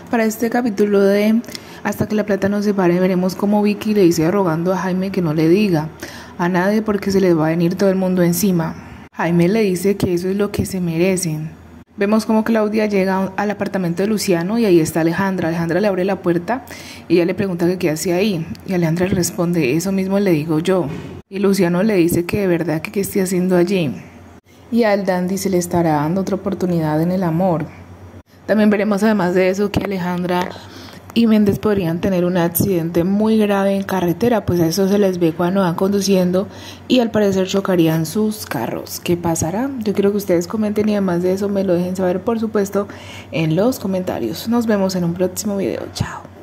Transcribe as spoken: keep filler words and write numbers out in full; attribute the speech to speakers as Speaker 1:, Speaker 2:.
Speaker 1: Para este capítulo de Hasta que la plata nos separe, veremos cómo Vicky le dice rogando a Jaime que no le diga a nadie porque se les va a venir todo el mundo encima. Jaime le dice que eso es lo que se merecen. Vemos como Claudia llega al apartamento de Luciano y ahí está Alejandra. Alejandra le abre la puerta y ella le pregunta que qué hacía ahí. Y Alejandra le responde, eso mismo le digo yo. Y Luciano le dice que de verdad que qué está haciendo allí. Y al Dandy se le estará dando otra oportunidad en el amor. También veremos además de eso que Alejandra y Méndez podrían tener un accidente muy grave en carretera, pues a eso se les ve cuando van conduciendo y al parecer chocarían sus carros. ¿Qué pasará? Yo quiero que ustedes comenten y además de eso me lo dejen saber, por supuesto, en los comentarios. Nos vemos en un próximo video. Chao.